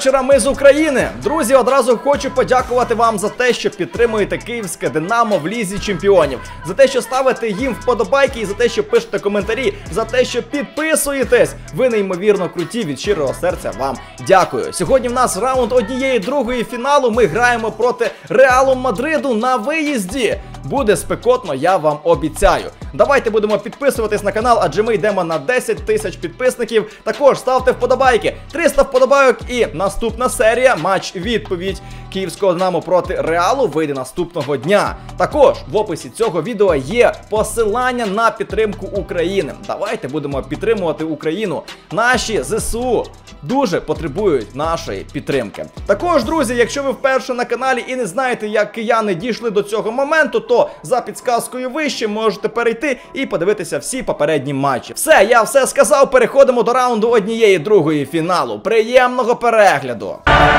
вечора, ми з України! Друзі, одразу хочу подякувати вам за те, що підтримуєте київське Динамо в Лізі Чемпіонів. За те, що ставите їм вподобайки і за те, що пишете коментарі, за те, що підписуєтесь. Ви неймовірно круті, від щирого серця вам дякую. Сьогодні в нас раунд 1/2 фіналу, ми граємо проти Реалу Мадриду на виїзді. Буде спекотно, я вам обіцяю. Давайте будемо підписуватись на канал, адже ми йдемо на 10 тисяч підписників. Також ставте вподобайки. 300 вподобайок і наступна серія, матч-відповідь київського Динамо проти Реалу, вийде наступного дня. Також в описі цього відео є посилання на підтримку України. Давайте будемо підтримувати Україну. Наші ЗСУ дуже потребують нашої підтримки. Також, друзі, якщо ви вперше на каналі і не знаєте, як кияни дійшли до цього моменту, то за підсказкою вище можете перейти і подивитися всі попередні матчі. Все, я все сказав, переходимо до раунду 1/2 фіналу. Приємного перегляду!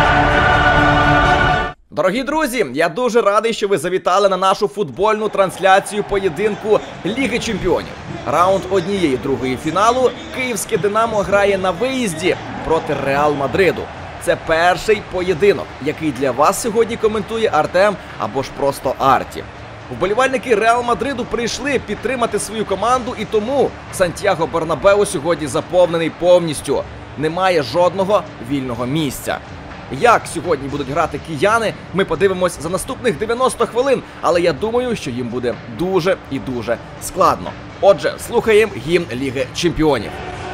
Дорогі друзі, я дуже радий, що ви завітали на нашу футбольну трансляцію поєдинку Ліги Чемпіонів. Раунд 1/2 фіналу. Київське Динамо грає на виїзді проти Реал Мадриду. Це перший поєдинок, який для вас сьогодні коментує Артем або ж просто Арті. Вболівальники Реал Мадриду прийшли підтримати свою команду, і тому Сантьяго Бернабеу сьогодні заповнений повністю. Немає жодного вільного місця. Як сьогодні будуть грати кияни, ми подивимось за наступних 90 хвилин, але я думаю, що їм буде дуже і дуже складно. Отже, слухаємо гімн Ліги Чемпіонів.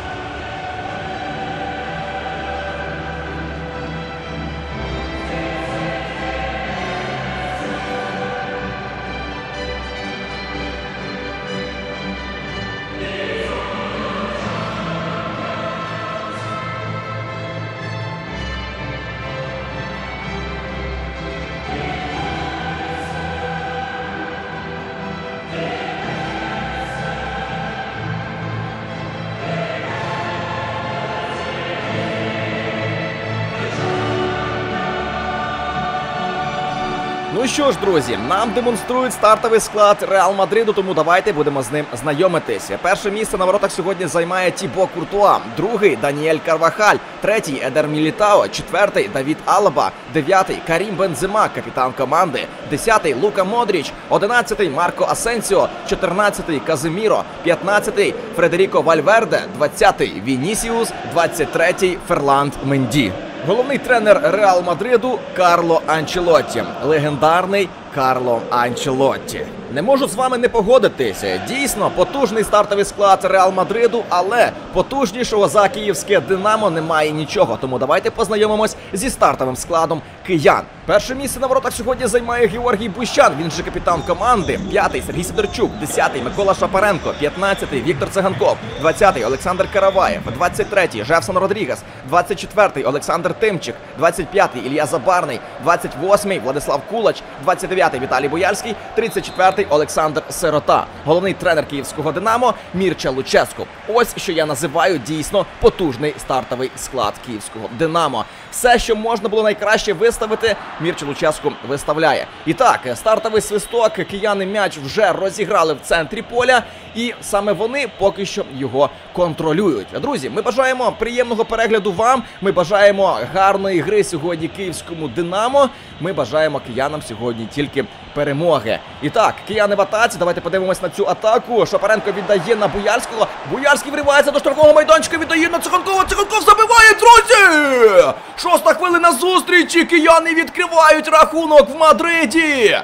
Ну що ж, друзі, нам демонструють стартовий склад Реал Мадриду, тому давайте будемо з ним знайомитися. Перше місце на воротах сьогодні займає Тібо Куртуа, другий – Даніель Карвахаль, третій – Едер Мілітао, четвертий – Давід Алаба, дев'ятий – Карім Бензема, капітан команди, 10-й – Лука Модріч, 11-й – Марко Асенсіо, 14-й – Каземіро, 15-й – Фредеріко Вальверде, 20-й – Вінісіус, 23-й – Ферланд Менді. Головний тренер Реал Мадриду Карло Анчелотті. Легендарний Карло Анчелотті. Не можу з вами не погодитися. Дійсно, потужний стартовий склад Реал Мадриду, але потужнішого за київське Динамо немає нічого. Тому давайте познайомимось зі стартовим складом киян. Перше місце на воротах сьогодні займає Георгій Бущан, він же капітан команди. 5-й – Сергій Сидорчук, 10-й – Микола Шапаренко, 15-й – Віктор Циганков, 20-й – Олександр Караваєв, 23-й – Жефсон Родрігес, 24-й – Олександр Тимчик, 25-й – Ілля Забарний, 28-й – Владислав Кулач, 29-й – Віталій Бояльський, 34-й – Олександр Сирота. Головний тренер київського Динамо Мірча Луческу. Ось що я називаю дійсно потужний стартовий склад київського Динамо. Все, що можна було найкраще виставити, Мірча Луческу виставляє. І так, стартовий свисток, кияни м'яч вже розіграли в центрі поля, і саме вони поки що його контролюють. Друзі, ми бажаємо приємного перегляду вам, ми бажаємо гарної гри сьогодні київському Динамо, ми бажаємо киянам сьогодні тільки перемоги. І так, кияни в атаці, давайте подивимось на цю атаку. Шапаренко віддає на Бояльського, Бояльський вривається до штрафного майданчика, віддає на Циганкова, Циганков забиває, друзі! 6-та хвилина зустрічі, кияни відкривають рахунок в Мадриді.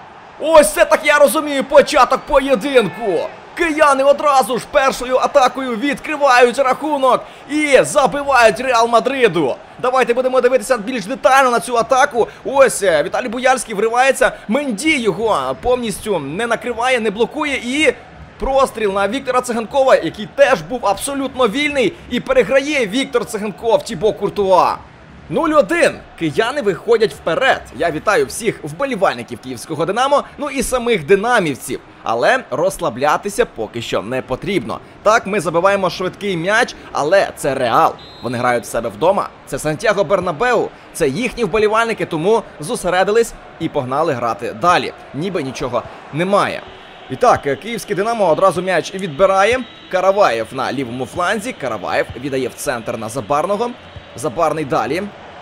Ось це, так я розумію, початок поєдинку. Кияни одразу ж першою атакою відкривають рахунок і забивають Реал Мадриду. Давайте будемо дивитися більш детально на цю атаку. Ось Віталій Бояльський вривається, Менді його повністю не накриває, не блокує і простріл на Віктора Циганкова, який теж був абсолютно вільний, і переграє Віктор Циганков Тібо Куртуа. 0-1. Кияни виходять вперед. Я вітаю всіх вболівальників київського Динамо, ну і самих динамівців. Але розслаблятися поки що не потрібно. Так, ми забиваємо швидкий м'яч, але це Реал. Вони грають в себе вдома. Це Сантьяго Бернабеу. Це їхні вболівальники, тому зосередились і погнали грати далі. Ніби нічого немає. І так, київське Динамо одразу м'яч відбирає. Караваєв на лівому фланзі. Караваєв віддає в центр на Забарного. Забарний далі.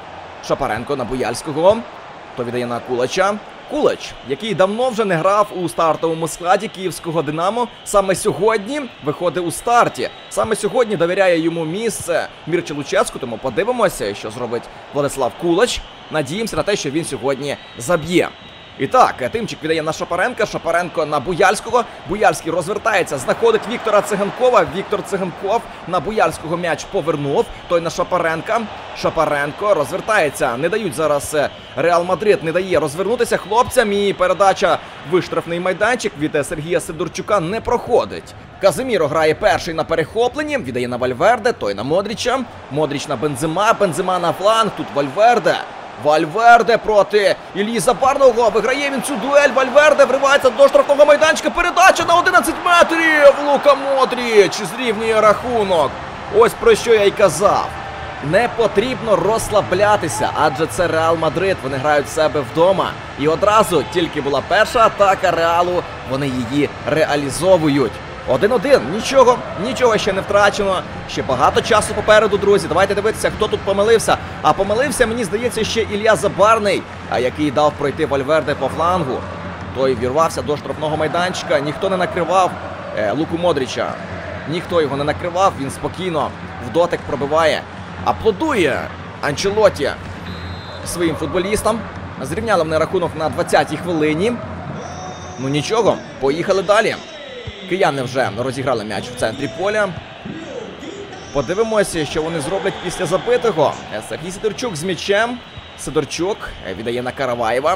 Шапаренко на Буяльського. То віддає на Кулача. Кулач, який давно вже не грав у стартовому складі київського «Динамо», саме сьогодні виходить у старті. Саме сьогодні довіряє йому місце Мірчі Луческу, тому подивимося, що зробить Владислав Кулач. Надіємося на те, що він сьогодні заб'є. І так, Тимчик віддає на Шапаренка, Шапаренко на Буяльського. Буяльський розвертається, знаходить Віктора Циганкова. Віктор Циганков на Буяльського м'яч повернув, той на Шапаренка. Шапаренко розвертається, не дають зараз, Реал Мадрид не дає розвернутися хлопцям, і передача в штрафний майданчик від Сергія Сидорчука не проходить. Казиміро грає перший на перехопленні, віддає на Вальверде, той на Модріча. Модріч на Бензема, Бензема на фланг, тут Вальверде. Вальверде проти Іллі Забарного. Виграє він цю дуель. Вальверде вривається до штрафного майданчика. Передача на 11 метрів. Лука Модріч зрівнює рахунок. Ось про що я й казав. Не потрібно розслаблятися, адже це Реал Мадрид. Вони грають в себе вдома. І одразу тільки була перша атака Реалу, вони її реалізовують. 1-1. Нічого ще не втрачено. Ще багато часу попереду, друзі. Давайте дивитися, хто тут помилився. А помилився, мені здається, ще Ілля Забарний, який дав пройти Вальверде по флангу. Той вірвався до штрафного майданчика. Ніхто не накривав Луку Модріча. Ніхто його не накривав. Він спокійно в дотик пробиває. Аплодує Анчелотті своїм футболістам. Зрівняли вони рахунок на 20-й хвилині. Ну нічого, поїхали далі. Кияни вже розіграли м'яч в центрі поля. Подивимося, що вони зроблять після забитого. Сергій Сидорчук з м'ячем. Сидорчук віддає на Караваєва.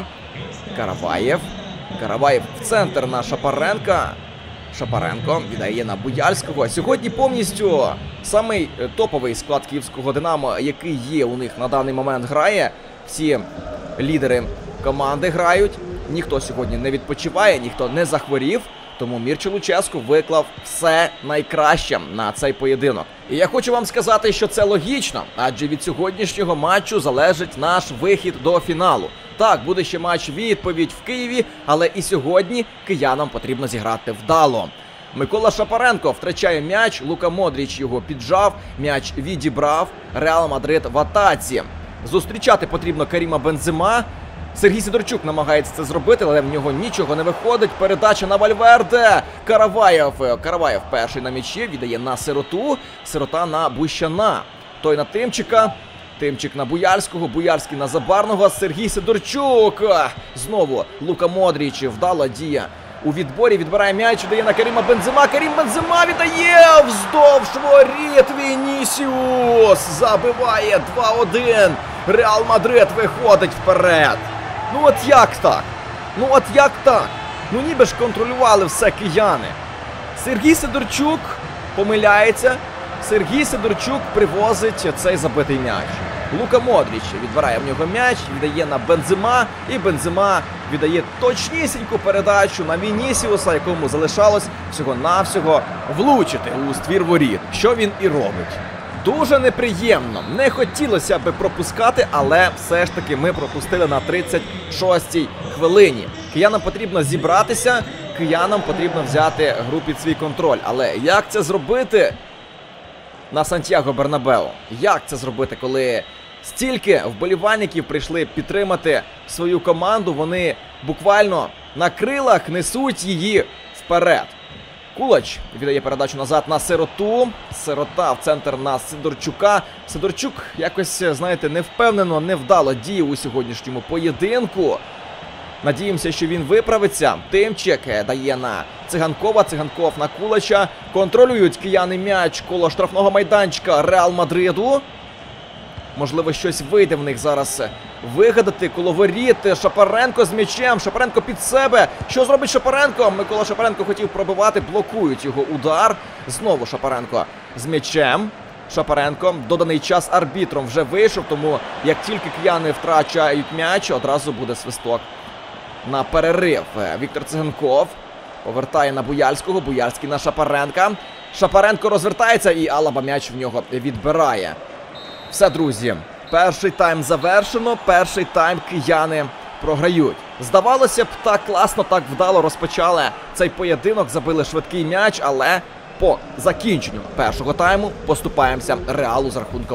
Караваєв в центр на Шапаренка. Шапаренко віддає на Буяльського. Сьогодні повністю самий топовий склад київського «Динамо», який є у них на даний момент, грає. Всі лідери команди грають. Ніхто сьогодні не відпочиває, ніхто не захворів. Тому Мірчі Луческу виклав все найкраще на цей поєдинок. І я хочу вам сказати, що це логічно, адже від сьогоднішнього матчу залежить наш вихід до фіналу. Так, буде ще матч-відповідь в Києві, але і сьогодні киянам потрібно зіграти вдало. Микола Шапаренко втрачає м'яч, Лука Модріч його піджав, м'яч відібрав, Реал Мадрид в атаці. Зустрічати потрібно Каріма Бензема. Сергій Сидорчук намагається це зробити, але в нього нічого не виходить. Передача на Вальверде. Караваєв перший на м'ячі, віддає на Сироту. Сирота на Бущана. Той на Тимчика. Тимчик на Буяльського. Буяльський на Забарного. Сергій Сидорчук. Знову Лука Модріч. Вдала дія. У відборі відбирає м'яч, віддає на Каріма Бензема. Карім Бензема віддає вздовж воріт. Вінісіус забиває 2-1. Реал Мадрид виходить вперед. Ну от як так? Ну ніби ж контролювали все кияни. Сергій Сидорчук помиляється. Сергій Сидорчук привозить цей забитий м'яч. Лука Модріч відбирає в нього м'яч, віддає на Бензема. І Бензема віддає точнісіньку передачу на Вінісіуса, якому залишалось всього-навсього влучити у ствір воріт. Що він і робить. Дуже неприємно. Не хотілося би пропускати, але все ж таки ми пропустили на 36-й хвилині. Киянам потрібно зібратися, киянам потрібно взяти гру під свій контроль. Але як це зробити на Сантьяго Бернабеу? Як це зробити, коли стільки вболівальників прийшли підтримати свою команду? Вони буквально на крилах несуть її вперед. Кулач віддає передачу назад на Сироту. Сирота в центр на Сидорчука. Сидорчук якось, знаєте, невпевнено, невдало діє у сьогоднішньому поєдинку. Надіємося, що він виправиться. Тимчик дає на Циганкова. Циганков на Кулача. Контролюють кияни м'яч коло штрафного майданчика Реал Мадриду. Можливо, щось вийде в них зараз вигадати. Коло воріт. Шапаренко з м'ячем. Шапаренко під себе. Що зробить Шапаренко? Микола Шапаренко хотів пробивати. Блокують його удар. Знову Шапаренко з м'ячем. Шапаренко. Доданий час арбітром вже вийшов. Тому як тільки кияни втрачають м'яч, одразу буде свисток на перерив. Віктор Циганков повертає на Буяльського. Буяльський на Шапаренка. Шапаренко розвертається і Алаба м'яч в нього відбирає. Все, друзі, перший тайм завершено, перший тайм кияни програють. Здавалося б, так класно, так вдало розпочали цей поєдинок, забили швидкий м'яч, але по закінченню першого тайму поступаємося Реалу з рахунком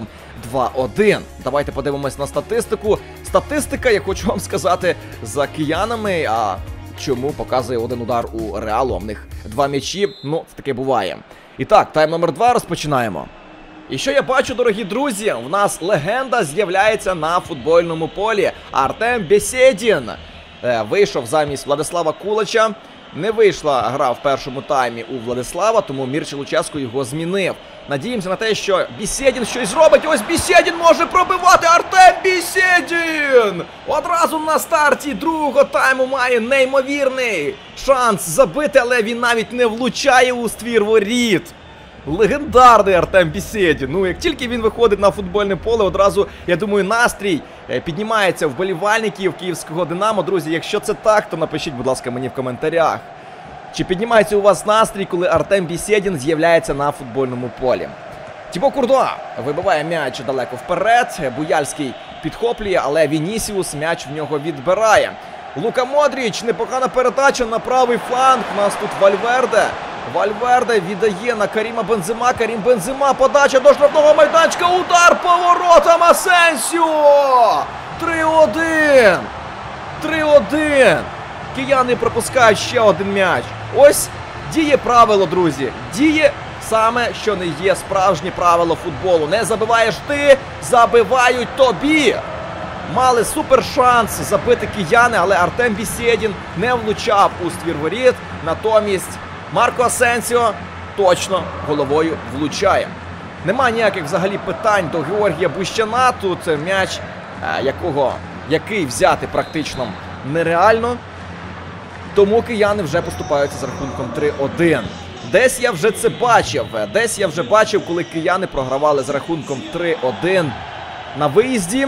2-1. Давайте подивимось на статистику. Статистика, я хочу вам сказати, за киянами, а чому показує один удар у Реалу, а в них 2 м'ячі, ну, це таке буває. І так, тайм номер 2 розпочинаємо. І що я бачу, дорогі друзі, в нас легенда з'являється на футбольному полі. Артем Бєсєдін вийшов замість Владислава Кулача. Не вийшла гра в першому таймі у Владислава, тому Мірча Луческо його змінив. Надіємося на те, що Бєсєдін щось зробить. Ось Бєсєдін може пробивати! Артем Бєсєдін! Одразу на старті другого тайму має неймовірний шанс забити, але він навіть не влучає у ствір воріт. Легендарний Артем Бєсєдін. Ну, як тільки він виходить на футбольне поле, одразу, я думаю, настрій піднімається в вболівальників київського Динамо. Друзі, якщо це так, то напишіть, будь ласка, мені в коментарях. Чи піднімається у вас настрій, коли Артем Бєсєдін з'являється на футбольному полі? Тібо Куртуа вибиває м'яч далеко вперед. Буяльський підхоплює, але Вінісіус м'яч в нього відбирає. Лука Модріч, непогана передача на правий фланг. У нас тут Вальверде. Вальверде віддає на Каріма Бензема. Карім Бензема, подача до штрафного майданчика. Удар по воротам Асенсіо! 3-1! 3-1! Кияни пропускають ще один м'яч. Ось діє правило, друзі. Діє саме, що не є справжнє правило футболу. Не забиваєш ти, забивають тобі. Мали супер шанс забити кияни, але Артем Бєсєдін не влучав у ствір воріт. Натомість Марко Асенсіо точно головою влучає. Нема ніяких взагалі питань до Георгія Бущана. Тут м'яч, який взяти практично нереально. Тому кияни вже поступаються з рахунком 3-1. Десь я вже це бачив. Десь я вже бачив, коли кияни програвали з рахунком 3-1 на виїзді.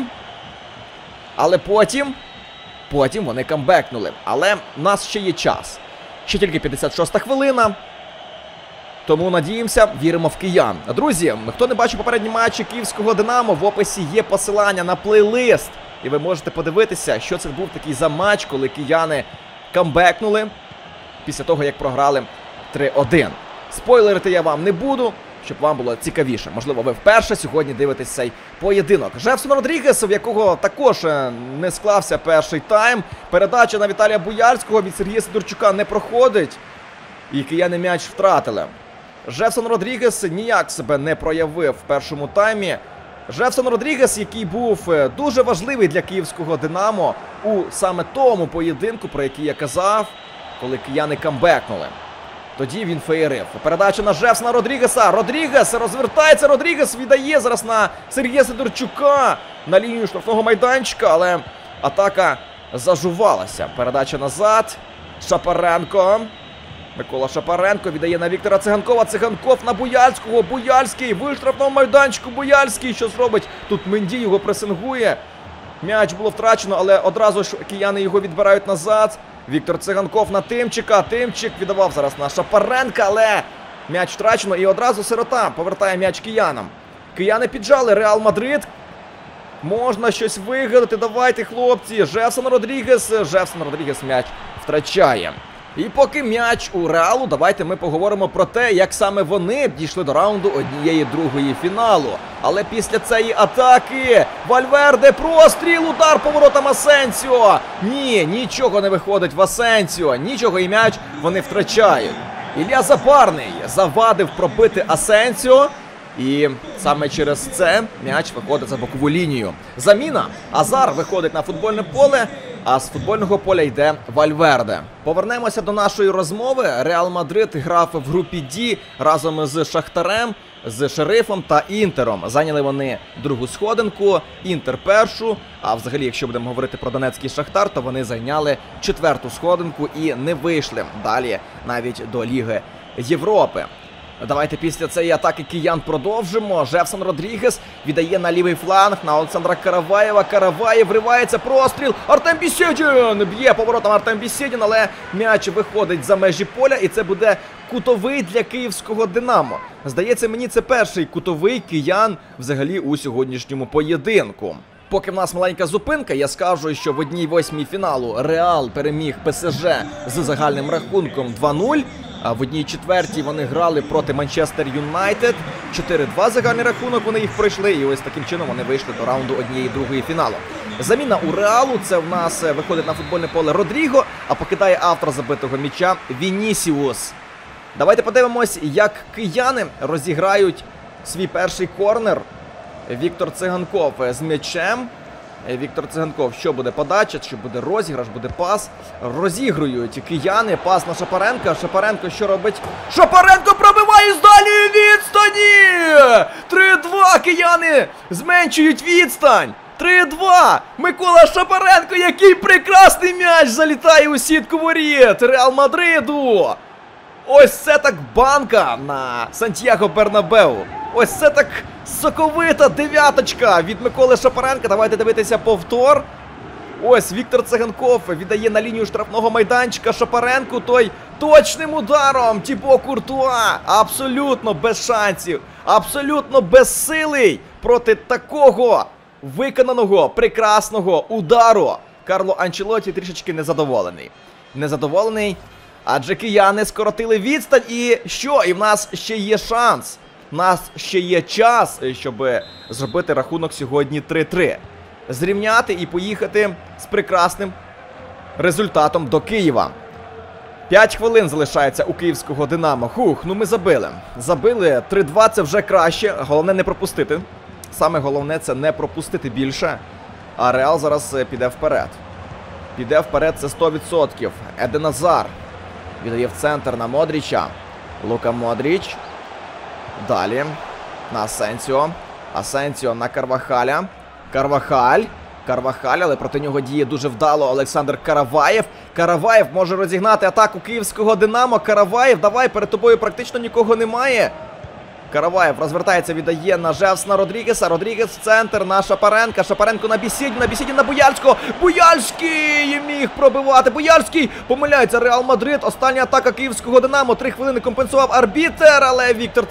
Але потім вони камбекнули. Але в нас ще є час. Ще тільки 56-та хвилина. Тому надіємося, віримо в киян. Друзі, хто не бачив попередні матчі київського Динамо, в описі є посилання на плейлист. І ви можете подивитися, що це був такий за матч, коли кияни камбекнули після того, як програли 3-1. Спойлерити я вам не буду, щоб вам було цікавіше. Можливо, ви вперше сьогодні дивитесь цей поєдинок. Жефсон Родрігес, в якого також не склався перший тайм. Передача на Віталія Буяльського від Сергія Сидорчука не проходить. І кияни м'яч втратили. Жефсон Родрігес ніяк себе не проявив в першому таймі. Жефсон Родрігес, який був дуже важливий для київського Динамо у саме тому поєдинку, про який я казав, коли кияни камбекнули. Тоді він феєрив. Передача на Жефсона Родрігеса. Родрігес розвертається. Родрігес віддає зараз на Сергія Сидорчука на лінію штрафного майданчика, але атака зажувалася. Передача назад. Шапаренко. Микола Шапаренко віддає на Віктора Циганкова. Циганков на Буяльського. Буяльський в штрафному майданчику. Буяльський що зробить? Тут Менді його пресингує. М'яч було втрачено, але одразу ж кияни його відбирають назад. Віктор Циганков на Тимчика. Тимчик віддавав зараз на Шапаренка, але м'яч втрачено. І одразу Сирота повертає м'яч киянам. Кияни піджали Реал Мадрид. Можна щось вигадати. Давайте, хлопці. Жефсон Родрігес м'яч втрачає. І поки м'яч у Реалу, давайте ми поговоримо про те, як саме вони дійшли до раунду 1/2 фіналу. Але після цієї атаки Вальверде, простріл, удар по воротам Асенсіо. Ні, нічого не виходить в Асенсіо, нічого, і м'яч вони втрачають. Ілля Забарний завадив пробити Асенсіо. І саме через це м'яч виходить за бокову лінію. Заміна. Азар виходить на футбольне поле, а з футбольного поля йде Вальверде. Повернемося до нашої розмови. Реал Мадрид грав в групі D разом з Шахтарем, з Шерифом та Інтером. Зайняли вони другу сходинку, Інтер першу. А взагалі, якщо будемо говорити про Донецький Шахтар, то вони зайняли 4-ту сходинку і не вийшли далі навіть до Ліги Європи. Давайте після цієї атаки киян продовжимо. Жефсон Родрігес віддає на лівий фланг на Олександра Караваєва. Караваєв вривається, простріл. Артем Бєсєдін б'є поворотом Артем Бєсєдін, але м'яч виходить за межі поля, і це буде кутовий для київського Динамо. Здається мені, це перший кутовий киян взагалі у сьогоднішньому поєдинку. Поки в нас маленька зупинка, я скажу, що в 1/8 фіналу Реал переміг ПСЖ з загальним рахунком 2-0. В 1/4 вони грали проти Манчестер Юнайтед. 4-2 загальний рахунок, вони їх пройшли. І ось таким чином вони вийшли до раунду 1/2 фіналу. Заміна у Реалу. Це в нас виходить на футбольне поле Родріго, а покидає автор забитого м'яча Вінісіус. Давайте подивимось, як кияни розіграють свій перший корнер. Віктор Циганков з м'ячем. Віктор Циганков, що буде подача, що буде розіграш, буде пас. Розігрують кияни, пас на Шапаренка. Шапаренко що робить? Шапаренко пробиває з дальньої відстані! 3-2, кияни зменшують відстань. 3-2! Микола Шапаренко, який прекрасний м'яч залітає у сітку воріт Реал Мадриду! Ось це так банка на Сантьяго Бернабеу. Ось це так соковита дев'яточка від Миколи Шапаренка. Давайте дивитися повтор. Ось Віктор Циганков віддає на лінію штрафного майданчика Шапаренку. Той точним ударом Тібо Куртуа. Абсолютно без шансів. Абсолютно безсилий проти такого виконаного прекрасного удару. Карло Анчелотті трішечки незадоволений. Незадоволений, адже кияни скоротили відстань. І що? І в нас ще є шанс. У нас ще є час, щоб зробити рахунок сьогодні 3-3. Зрівняти і поїхати з прекрасним результатом до Києва. 5 хвилин залишається у київського Динамо. Ну ми забили. Забили 3-2, це вже краще. Головне не пропустити. Саме головне це не пропустити більше. А Реал зараз піде вперед. Піде вперед, це 100%. Еден Азар віддає в центр на Модріча. Лука Модріч. Далі на Асенсіо. Асенсіо на Карвахаля. Карвахаль, але проти нього діє дуже вдало Олександр Караваєв. Караваєв може розігнати атаку київського Динамо. Караваєв, давай, перед тобою практично нікого немає. Караваєв розвертається, віддає на Жевсна Родрігеса. Родрігес в центр на Шапаренка. Шапаренко на Бісіді на Буяльського. Буяльський міг пробивати. Буяльський помиляється. Реал Мадрид. Остання атака київського Динамо. 3 хвилини компенсував арбітер, але Віктор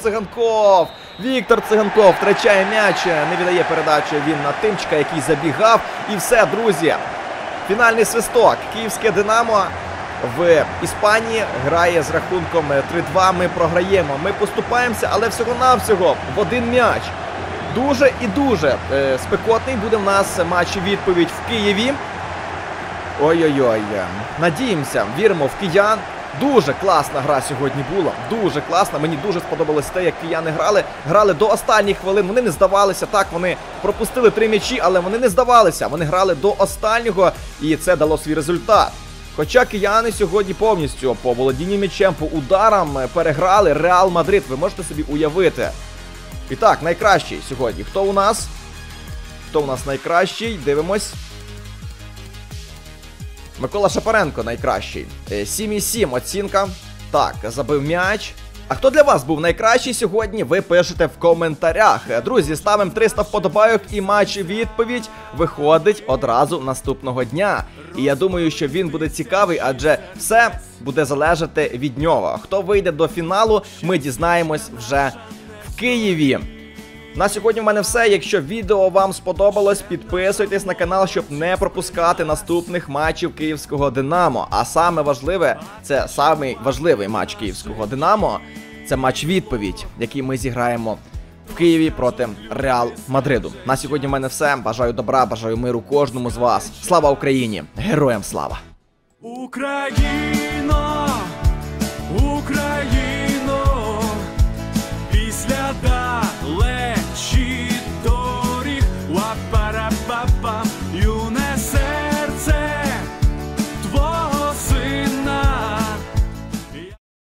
Циганков втрачає м'яч. Не віддає передачу він на Тимчика, який забігав. І все, друзі. Фінальний свисток. Київське Динамо в Іспанії грає з рахунком 3-2, ми програємо. Ми поступаємося, але всього-навсього в один м'яч. Дуже і дуже спекотний буде в нас матч-відповідь в Києві. Ой-ой-ой. Надіємося, віримо в киян. Дуже класна гра сьогодні була. Дуже класна. Мені дуже сподобалось те, як кияни грали. Грали до останніх хвилин. Вони не здавалися. Так, вони пропустили 3 м'ячі, але вони не здавалися. Вони грали до останнього, і це дало свій результат. Хоча кияни сьогодні повністю по володінню м'ячем, по ударам переграли Реал Мадрид. Ви можете собі уявити. І так, найкращий сьогодні. Хто у нас? Хто у нас найкращий? Дивимось. Микола Шапаренко найкращий. 7,7 оцінка. Так, забив м'яч. А хто для вас був найкращий сьогодні, ви пишете в коментарях. Друзі, ставимо 300 вподобайок і матч-відповідь виходить одразу наступного дня. І я думаю, що він буде цікавий, адже все буде залежати від нього. Хто вийде до фіналу, ми дізнаємось вже в Києві. На сьогодні в мене все. Якщо відео вам сподобалось, підписуйтесь на канал, щоб не пропускати наступних матчів київського Динамо. А саме важливе, це самий важливий матч київського Динамо, це матч-відповідь, який ми зіграємо в Києві проти Реал Мадриду. На сьогодні в мене все. Бажаю добра, бажаю миру кожному з вас. Слава Україні! Героям слава! Україна! Україна!